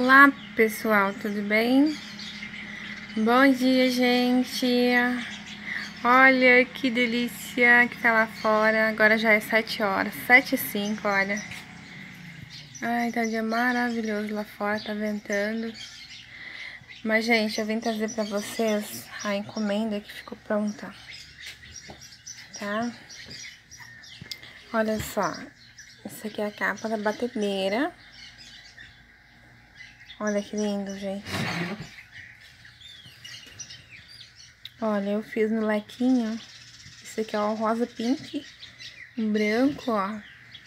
Olá pessoal, tudo bem? Bom dia, gente! Olha que delícia que tá lá fora. Agora já é 7 horas, 7h05, olha. Ai, tá um dia maravilhoso lá fora, tá ventando. Mas, gente, eu vim trazer pra vocês a encomenda que ficou pronta, tá? Olha só, essa aqui é a capa da batedeira. Olha que lindo, gente. Olha, eu fiz no lequinho. Esse aqui é o rosa pink, um branco, ó.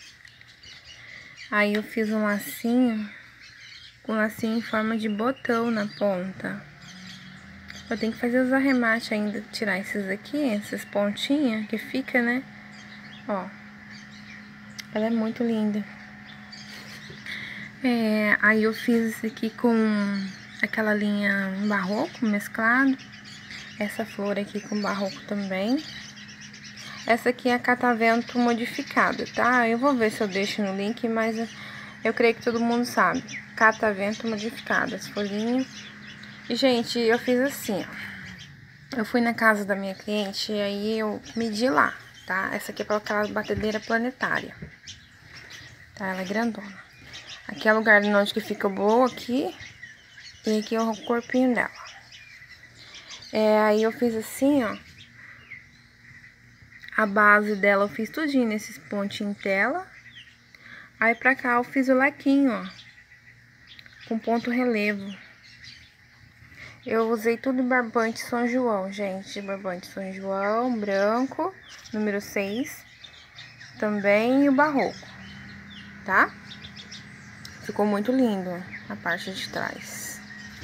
Aí eu fiz um lacinho, com lacinho em forma de botão na ponta. Eu tenho que fazer os arremates ainda, tirar esses aqui, essas pontinhas que fica, né? Ó, ela é muito linda. Aí eu fiz esse aqui com aquela linha barroco mesclado. Essa flor aqui com barroco também. Essa aqui é a catavento modificada, tá? Eu vou ver se eu deixo no link, mas eu creio que todo mundo sabe. Catavento modificada, as folhinhas. E, gente, eu fiz assim, ó. Eu fui na casa da minha cliente e aí eu medi lá, tá? Essa aqui é para aquela batedeira planetária. Tá? Ela é grandona. Aqui é o lugar onde que fica o bowl aqui. E aqui é o corpinho dela. Aí eu fiz assim, ó. A base dela eu fiz tudinho nesses pontinhos dela. Aí pra cá eu fiz o lequinho, ó. Com ponto relevo. Eu usei tudo barbante São João, gente. Barbante São João, branco, número 6. Também o barroco, tá? Ficou muito lindo a parte de trás.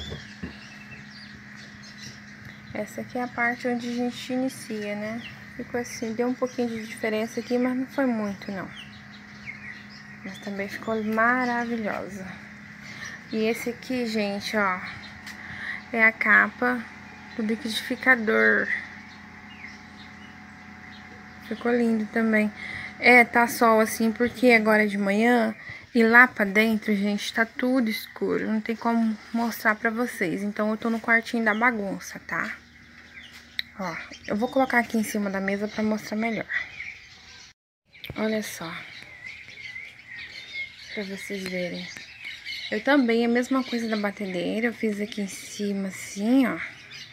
Essa aqui é a parte onde a gente inicia, né? Ficou assim, deu um pouquinho de diferença aqui, mas não foi muito, não. Mas também ficou maravilhosa. E esse aqui, gente, ó, é a capa do liquidificador. Ficou lindo também. Tá sol assim, porque agora é de manhã e lá pra dentro, gente, tá tudo escuro. Não tem como mostrar pra vocês. Então, eu tô no quartinho da bagunça, tá? Ó, eu vou colocar aqui em cima da mesa pra mostrar melhor. Olha só. Pra vocês verem. Eu também, a mesma coisa da batedeira, eu fiz aqui em cima assim, ó.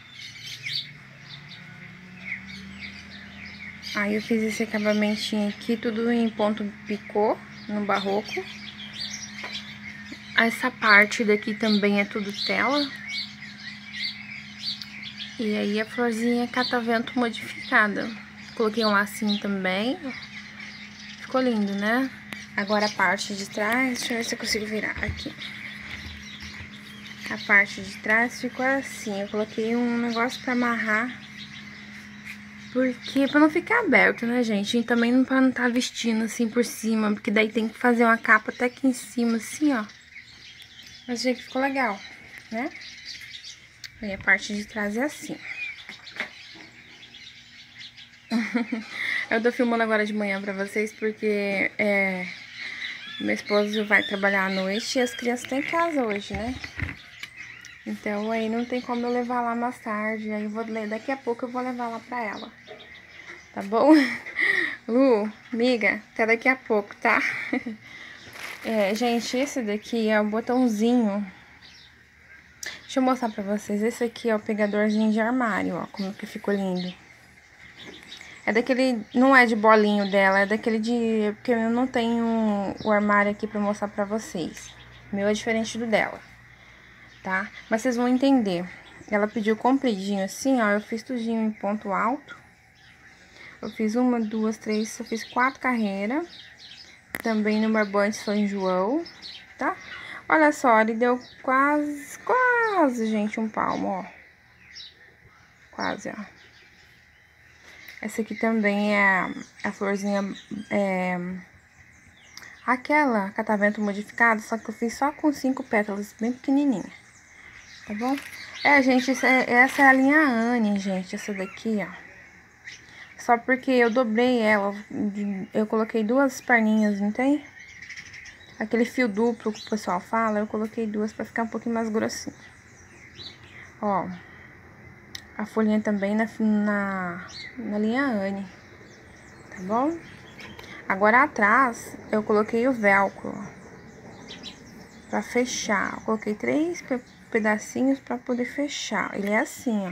Aí eu fiz esse acabamentinho aqui, tudo em ponto picô, no barroco. Essa parte daqui também é tudo tela. E aí a florzinha é catavento modificada. Coloquei um lacinho também. Ficou lindo, né? Agora a parte de trás, deixa eu ver se eu consigo virar aqui. A parte de trás ficou assim, eu coloquei um negócio pra amarrar. Porque, pra não ficar aberto, né, gente? E também não pra não tá vestindo assim por cima, porque daí tem que fazer uma capa até aqui em cima, assim, ó. Mas achei que ficou legal, né? Aí a parte de trás é assim. Eu tô filmando agora de manhã pra vocês porque meu esposo vai trabalhar à noite e as crianças estão em casa hoje, né? Então aí não tem como eu levar lá mais tarde. Aí daqui a pouco eu vou levar lá pra ela. Tá bom? Lu, amiga, até daqui a pouco, tá? Gente, esse daqui é o botãozinho. Deixa eu mostrar pra vocês. Esse aqui é o pegadorzinho de armário, ó. Como que ficou lindo. É daquele... Não é de bolinho dela, é daquele de... Porque eu não tenho o armário aqui pra mostrar pra vocês. O meu é diferente do dela, tá? Mas vocês vão entender. Ela pediu compridinho assim, ó. Eu fiz tudinho em ponto alto. Eu fiz 1, 2, 3... Eu fiz 4 carreiras. Também no barbante São João, tá? Olha só, ele deu quase, gente, um palmo, ó. Quase, ó. Essa aqui também é a florzinha, aquela catavento modificado, só que eu fiz só com 5 pétalas, bem pequenininha, tá bom? Gente, essa é a linha Anne, gente, essa daqui, ó. Só porque eu dobrei ela, eu coloquei 2 perninhas, não tem? aquele fio duplo que o pessoal fala, eu coloquei 2 pra ficar um pouquinho mais grossinho. Ó, a folhinha também na linha Anne, tá bom? Agora atrás, eu coloquei o velcro, ó, pra fechar. Eu coloquei 3 pedacinhos pra poder fechar. Ele é assim, ó.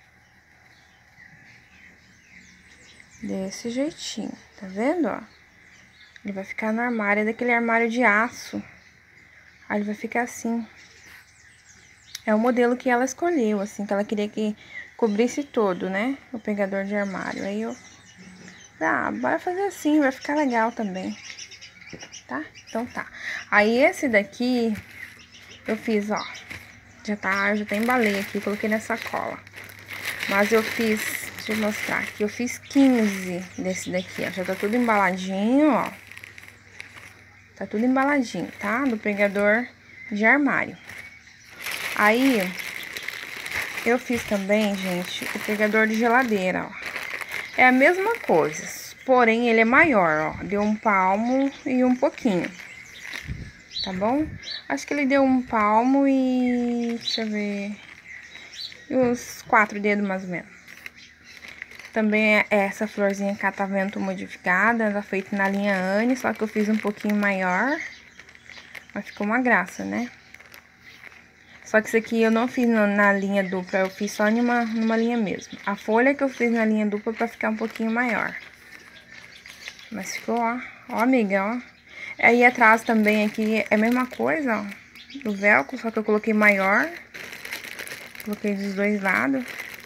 Desse jeitinho, tá vendo, ó? Ele vai ficar no armário, é daquele armário de aço. Aí ele vai ficar assim. É o modelo que ela escolheu, assim, que ela queria que cobrisse todo, né? O pegador de armário. Aí eu... Ah, bora fazer assim, vai ficar legal também. Tá? Então tá. Aí esse daqui, eu fiz, ó. Já tá embalei aqui, coloquei na sacola. Mas eu fiz, deixa eu mostrar aqui, eu fiz 15 desse daqui, ó. Já tá tudo embaladinho, ó. Tá tudo embaladinho, tá? Do pegador de armário. Aí, eu fiz também, gente, o pegador de geladeira, ó. É a mesma coisa, porém ele é maior, ó. Deu 1 palmo e um pouquinho. Tá bom? Acho que ele deu 1 palmo e... deixa eu ver... e uns 4 dedos, mais ou menos. Também é essa florzinha catavento modificada, ela feita na linha Anne, só que eu fiz um pouquinho maior. Mas ficou uma graça, né? Só que isso aqui eu não fiz na linha dupla, eu fiz só numa linha mesmo. A folha que eu fiz na linha dupla pra ficar um pouquinho maior. Mas ficou, ó. Ó, amiga, ó. Aí atrás também aqui é a mesma coisa, ó. Do velcro, só que eu coloquei maior. Coloquei dos dois lados.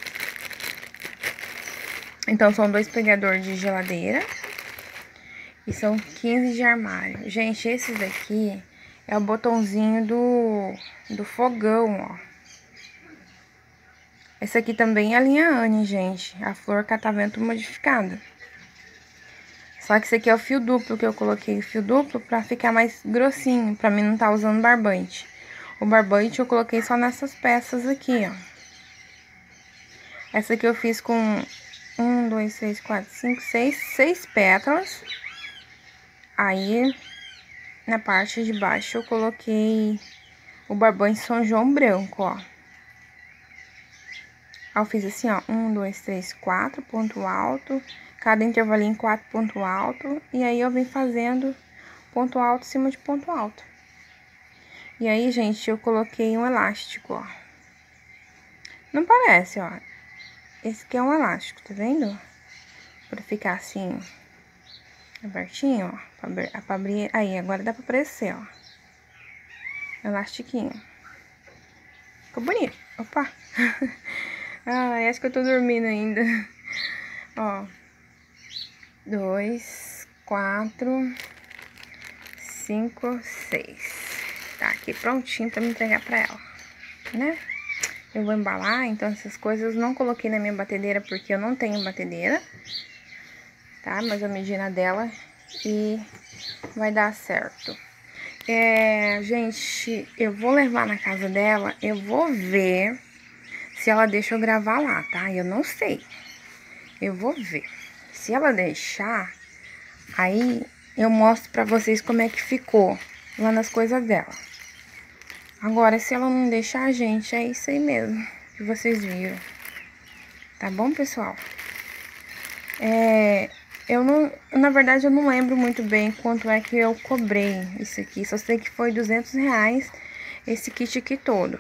Então, são 2 pegadores de geladeira. E são 15 de armário. Gente, esses daqui é o botãozinho do fogão, ó. Esse aqui também é a linha Anne, gente. A flor catavento modificada. Só que esse aqui é o fio duplo, que eu coloquei o fio duplo pra ficar mais grossinho, pra mim não tá usando barbante. O barbante eu coloquei só nessas peças aqui, ó. Essa aqui eu fiz com 1, 2, 3, 4, 5, 6 pétalas. Aí, na parte de baixo, eu coloquei o barbante São João branco, ó. Aí eu fiz assim, ó, 1, 2, 3, 4 ponto alto, cada intervalinho 4 ponto alto, e aí eu vim fazendo ponto alto em cima de ponto alto. E aí, gente, eu coloquei um elástico, ó. Não parece, ó. Esse aqui é um elástico, tá vendo? Pra ficar assim, abertinho, ó, pra abrir. Aí, agora dá pra aparecer, ó. Elastiquinho. Ficou bonito. Opa! Ai, acho que eu tô dormindo ainda. Ó. 2, 4, 5, 6. Tá aqui prontinho pra me entregar pra ela, né? Eu vou embalar, então essas coisas eu não coloquei na minha batedeira porque eu não tenho batedeira, tá? Mas eu medi na dela e vai dar certo. Gente, eu vou levar na casa dela, eu vou ver se ela deixa eu gravar lá, tá? Eu não sei. Eu vou ver. Se ela deixar, aí eu mostro pra vocês como é que ficou lá nas coisas dela. Agora, se ela não deixar, gente, é isso aí mesmo que vocês viram. Tá bom, pessoal? Na verdade, eu não lembro muito bem quanto é que eu cobrei isso aqui. Só sei que foi R$200 esse kit aqui todo.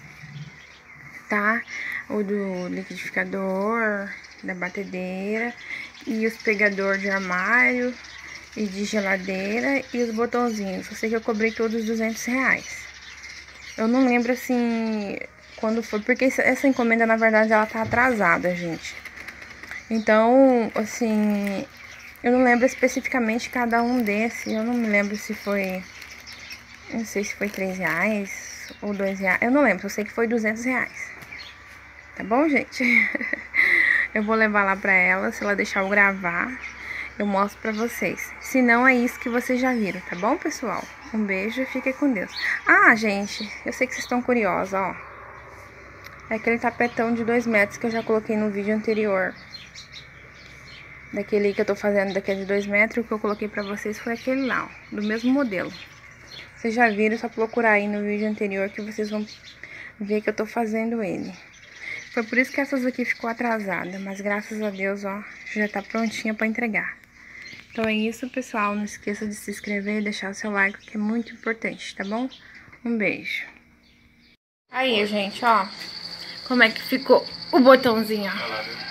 Tá? O do liquidificador, da batedeira e os pegadores de armário e de geladeira e os botãozinhos. Só sei que eu cobrei todos R$200. Eu não lembro, assim, quando foi, porque essa encomenda, na verdade, ela tá atrasada, gente. Então, assim, eu não lembro especificamente cada um desse. Eu não me lembro se foi, não sei se foi R$3 ou R$2. Eu não lembro, eu sei que foi R$200. Tá bom, gente? Eu vou levar lá pra ela, se ela deixar eu gravar, eu mostro pra vocês. Se não, é isso que vocês já viram, tá bom, pessoal? Um beijo e fiquem com Deus. Ah, gente, eu sei que vocês estão curiosos, ó. É aquele tapetão de 2 metros que eu já coloquei no vídeo anterior. Daquele que eu tô fazendo, daquele de 2 metros, o que eu coloquei pra vocês foi aquele lá, ó, do mesmo modelo. Vocês já viram, é só procurar aí no vídeo anterior que vocês vão ver que eu tô fazendo ele. Foi por isso que essas aqui ficou atrasada, mas graças a Deus, ó, já tá prontinha pra entregar. Então é isso, pessoal. Não esqueça de se inscrever e deixar o seu like, que é muito importante, tá bom? Um beijo. Aí, gente, ó, como é que ficou o botãozinho, ó.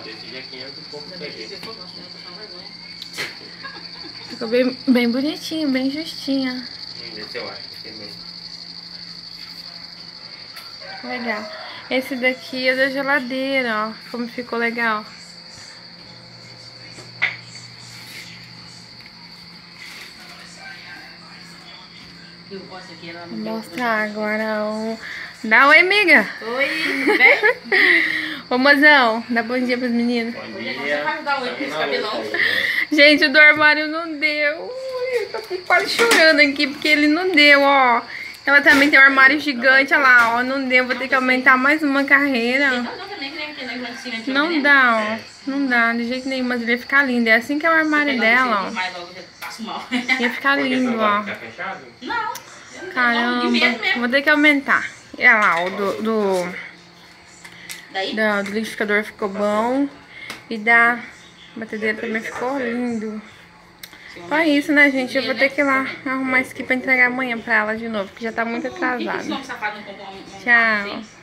Ficou bem bonitinho, bem justinho. Legal. Esse daqui é da geladeira, ó. Como ficou legal. Vou mostrar agora o... Dá oi, amiga. Oi, vem. Ô, mozão, dá bom dia pros meninos. Bom dia. Você vai dar oi com esse cabelão? Gente, o do armário não deu. Ui, eu tô aqui quase chorando aqui, porque ele não deu, ó. Ela também tem um armário gigante, olha lá, ó. Não deu, vou ter que aumentar mais uma carreira. Não dá, ó. Não dá, de jeito nenhum, mas ele ia ficar lindo. É assim que é o armário dela, ó. Ia ficar lindo, ó. Não. Caramba, vou ter que aumentar. E olha lá, o do liquidificador ficou bom. E da batedeira também ficou lindo. Só isso, né, gente? Eu vou ter que ir lá arrumar isso aqui pra entregar amanhã pra ela de novo, porque já tá muito atrasado. Tchau.